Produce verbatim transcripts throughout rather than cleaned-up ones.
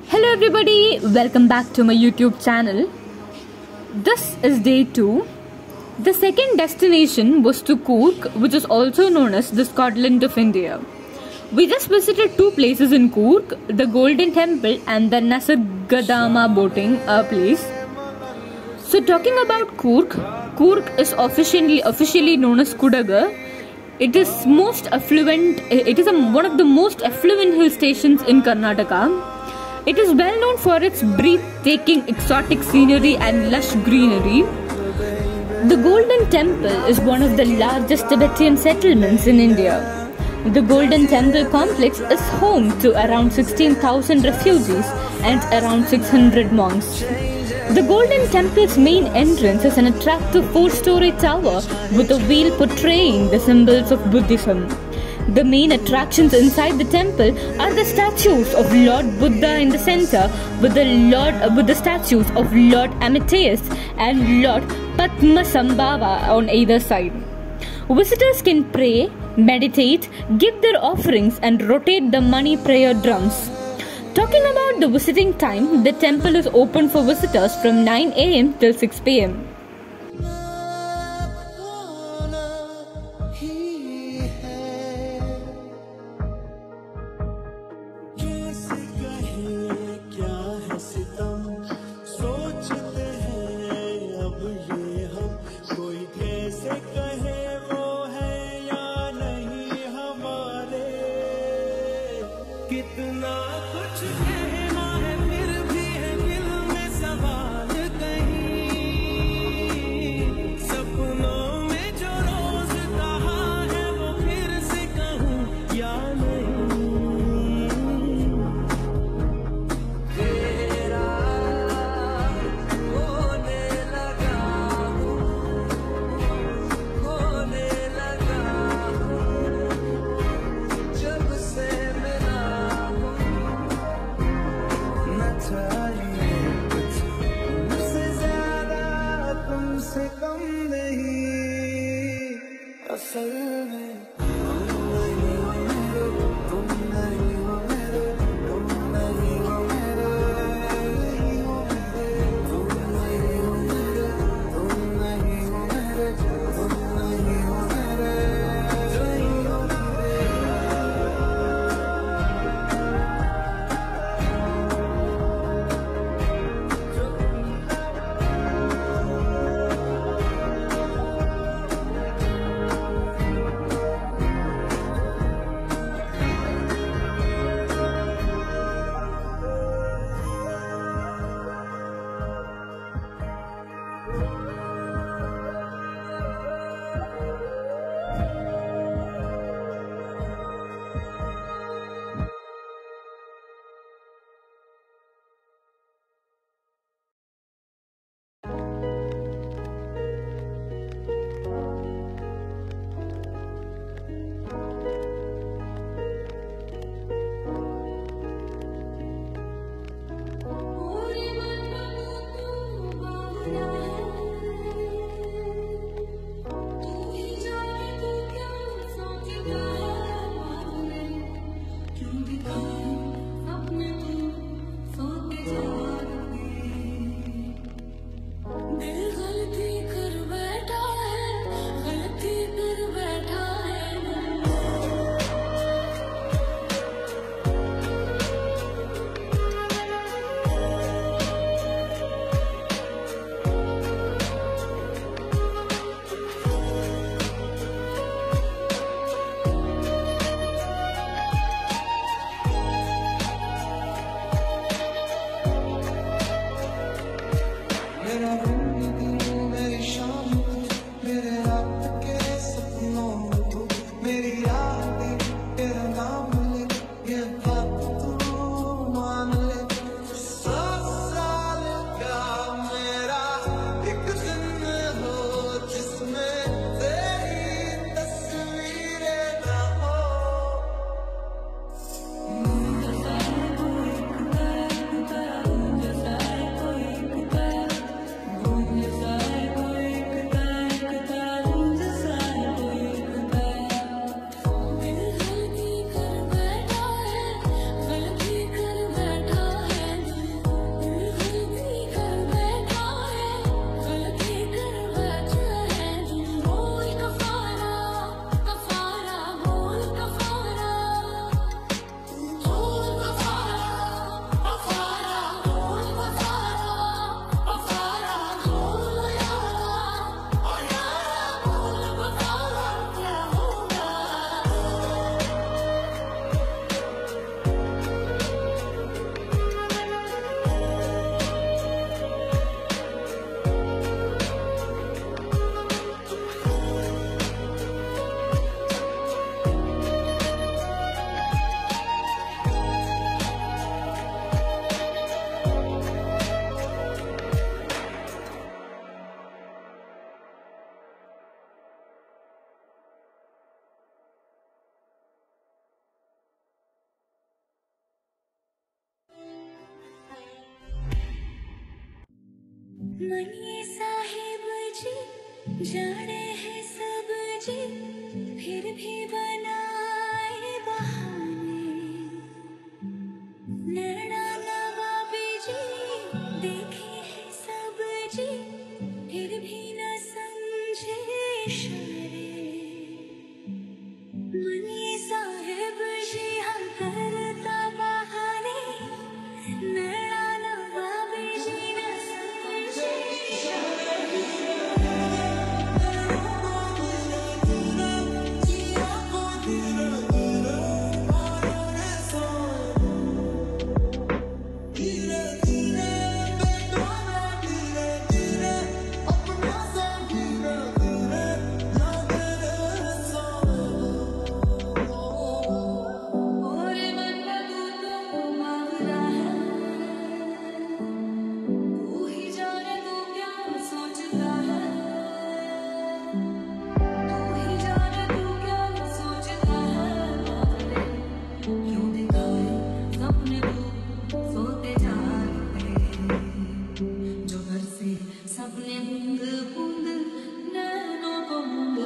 Hello everybody, welcome back to my YouTube channel. This is day two. The second destination was to Coorg, which is also known as the Scotland of India. We just visited two places in Coorg, the Golden Temple and the Nasargadama boating uh, place. So talking about Coorg, Coorg is officially officially known as Kudaga. It is most affluent. It is a, one of the most affluent hill stations in Karnataka. It is well known for its breathtaking exotic scenery and lush greenery. The Golden Temple is one of the largest Tibetan settlements in India. The Golden Temple complex is home to around sixteen thousand refugees and around six hundred monks. The Golden Temple's main entrance is an attractive four-story tower with a wheel portraying the symbols of Buddhism. The main attractions inside the temple are the statues of Lord Buddha in the center, with the Lord uh, with the statues of Lord Amateus and Lord Padmasambhava on either side. Visitors can pray, meditate, give their offerings and rotate the money prayer drums. Talking about the visiting time, the temple is open for visitors from nine A M till six P M कितना कुछ कहना है फिर भी है दिल में सवाल कहीं सपनों में जो रोज कहा है वो फिर से कहूँ या नहीं तेरा होने लगा होने लगा जब से मिला मनिए साहिब जी जाने हैं सब जी, फिर भी बनाए बहाने। नैना नवाबी जी देखे हैं सब जी, फिर भी न समझे इशारे। मनिए साहिब जी हम करता बहाने, नैना नवाबी जी न समझे इशारे। सपने बूंद बूंद नैनों को बूंद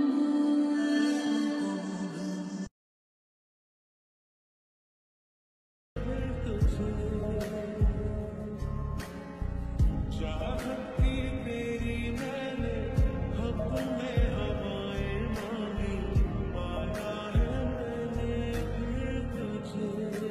चाहत की तेरी मैंने हक में हवाएं मांगी, पाया है मैंने फिर तुझे।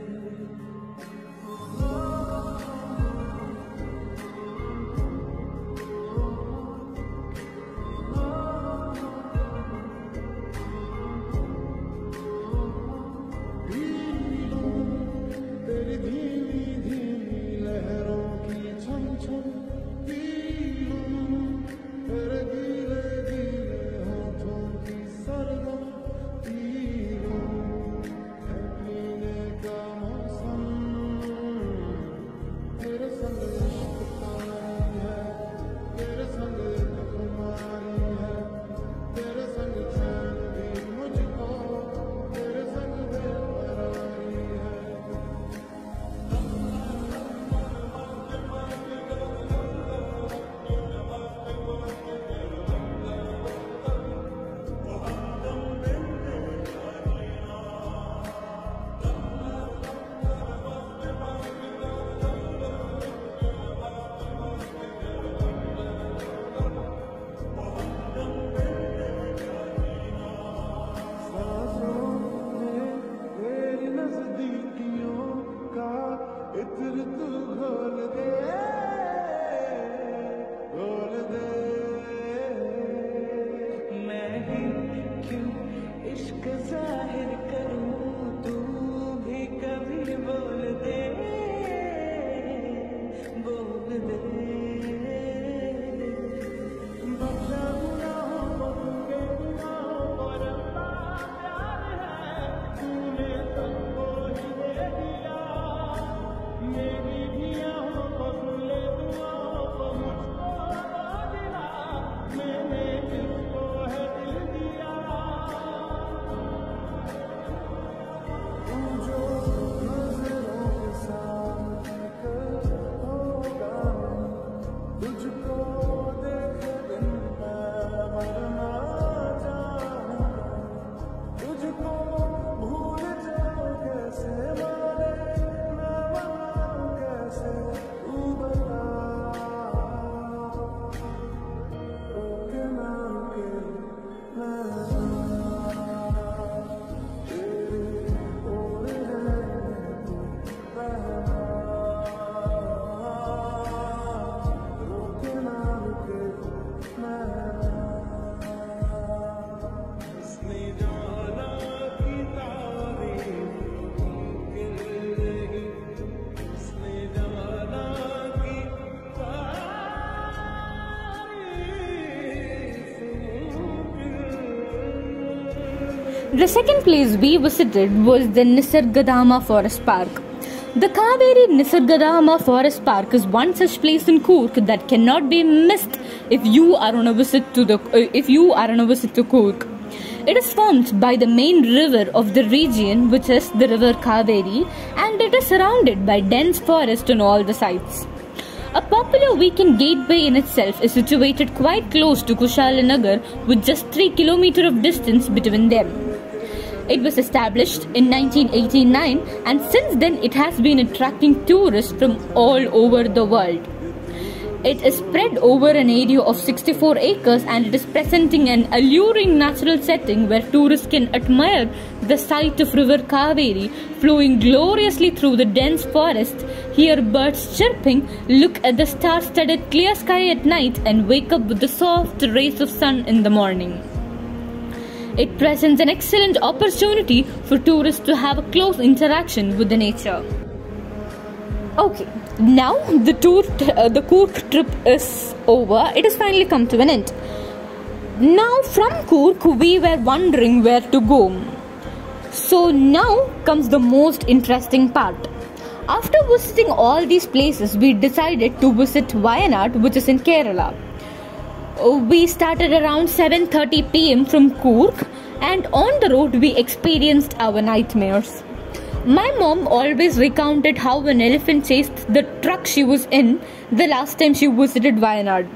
तेरी धीमी धीमी लहरों की छम छम पीलूं, तेरे गीले गीले होठों की सरगम पीलूं। है पीने का मौसम, तेरे संग इश्क पानी है, तेरे संग एक खुमारी है, तेरे संग चैन भी मुझको, तेरे संग बेकरारी है। सांसों में तेरी नजदीकियों का इत्र तू घोल दे, घोल दे। मैं ही क्यों इश्क जाहिर करूं, तू भी कभी बोल दे, बोल दे। बदला गुनाहों को तूने गुनाहों पर अपना प्यार है, तूने सबको ही दे दिया। मेरी भी आहों को सुन ले, दुआओं को मुझको लगा दिला, मैंने किसको है दिल दिया। तू जो नजरों के सामने कर होगा, तुझको देखे बिन मैं मरना चाहूं। तुझको भूल जाऊं कैसे मारे, मैं मनाऊं कैसे, तू बता। रोके ना रुके मैं तेरी ओर है तू बहना। रोके ना रुके मैं, उसने जाना की तारीफ मुमकिन नहीं, उसने जाना की The second place we visited was the Nisargadama Forest Park. The Kaveri Nisargadama Forest Park is one such place in Coorg that cannot be missed if you are on a visit to the uh, if you are on a visit to Coorg. It is formed by the main river of the region, which is the river Kaveri, and it is surrounded by dense forest on all the sides. A popular weekend gateway in itself is situated quite close to Kushalanagar with just three kilometers of distance between them. It was established in nineteen eighty-nine and since then it has been attracting tourists from all over the world. It is spread over an area of sixty-four acres and it is presenting an alluring natural setting where tourists can admire the sight of river Kaveri flowing gloriously through the dense forest, hear birds chirping, look at the star-studded clear sky at night and wake up with the soft rays of sun in the morning. It presents an excellent opportunity for tourists to have a close interaction with the nature. Okay, now the tour, uh, the Coorg trip is over. It has finally come to an end. Now from Coorg, we were wondering where to go. So now comes the most interesting part. After visiting all these places, we decided to visit Wayanad, which is in Kerala. We started around seven thirty p m from Coorg, and on the road we experienced our nightmares. My mom always recounted how an elephant chased the truck she was in the last time she visited Wayanad.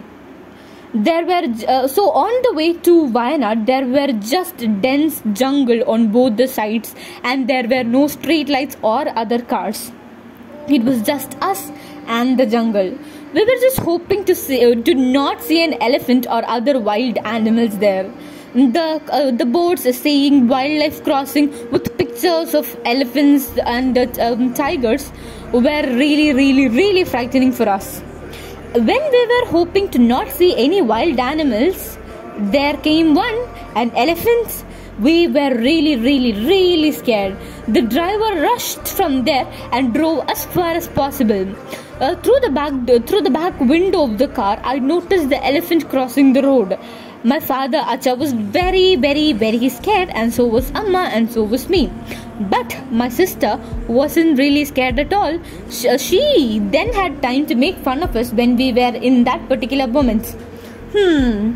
There were uh, so on the way to Wayanad there were just dense jungle on both the sides and there were no street lights or other cars. It was just us and the jungle. We were just hoping to see, uh, to not see an elephant or other wild animals there. The uh, the boards saying wildlife crossing with pictures of elephants and uh, um, tigers were really really really frightening for us. When we were hoping to not see any wild animals, there came one, an elephant. We were really really really scared. The driver rushed from there and drove as far as possible. Uh, through the back uh, through the back window of the car, I noticed the elephant crossing the road. My father Acha was very very very scared and so was Amma and so was me. But my sister wasn't really scared at all. She, she then had time to make fun of us when we were in that particular moment. Hmm.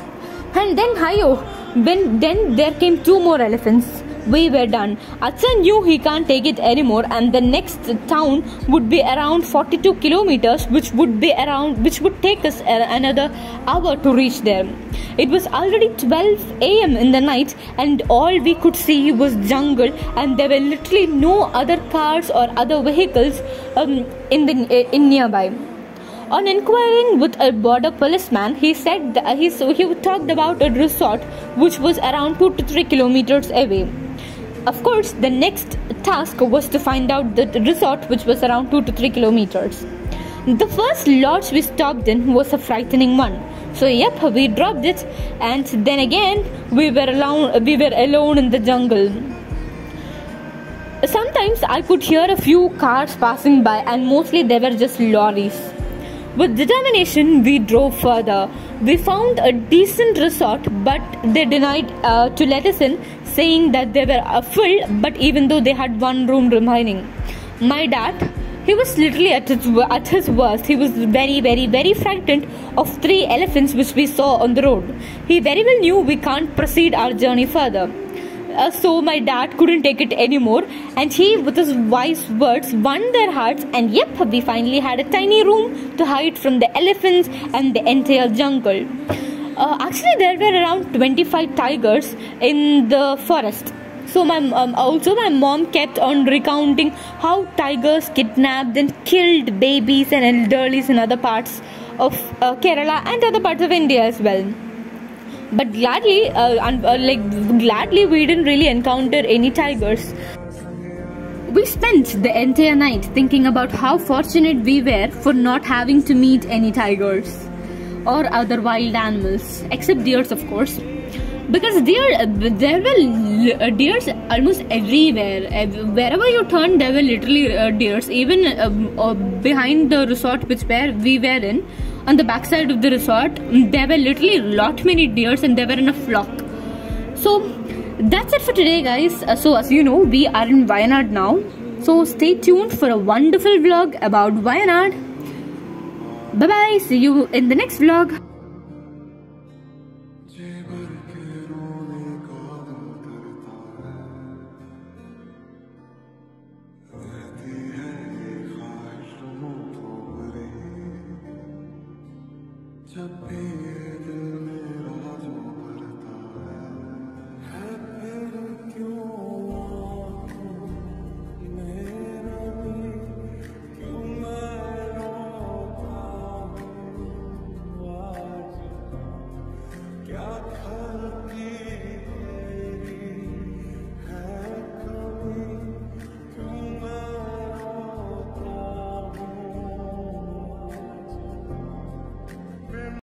And then Hayo, when then there came two more elephants. We were done. Acha knew he can't take it anymore and the next town would be around forty-two kilometers, which would be around which would take us another hour to reach there. It was already twelve a m in the night and all we could see was jungle and there were literally no other cars or other vehicles um, in the in nearby. On inquiring with a border policeman, he said that he, so he talked about a resort which was around two to three kilometers away. Of course, the next task was to find out the resort which was around two to three kilometers. The first lodge we stopped in was a frightening one. So yep, we dropped it and then again we were alone, we were alone in the jungle. Sometimes I could hear a few cars passing by and mostly they were just lorries. With determination, we drove further. We found a decent resort, but they denied uh, to let us in, saying that they were uh, full, but even though they had one room remaining. My dad, he was literally at his, at his worst. He was very, very, very frightened of three elephants which we saw on the road. He very well knew we can't proceed our journey further. Uh, so my dad couldn't take it anymore and he with his wise words won their hearts and yep, we finally had a tiny room to hide from the elephants and the entire jungle. Uh, actually there were around twenty-five tigers in the forest. So my um, also my mom kept on recounting how tigers kidnapped and killed babies and elderlies in other parts of uh, Kerala and other parts of India as well. But gladly, uh, un- uh, like gladly, we didn't really encounter any tigers. We spent the entire night thinking about how fortunate we were for not having to meet any tigers or other wild animals, except deers, of course. Because deer, there were uh, deers almost everywhere. Wherever you turned, there were literally uh, deers. Even uh, uh, behind the resort which where we were in, on the backside of the resort, there were literally a lot many deers and they were in a flock. So that's it for today, guys. Uh, so as you know, we are in Wayanad now. So stay tuned for a wonderful vlog about Wayanad. Bye bye. See you in the next vlog. रहती है ये ख्वाहिशों तो भरी जब भी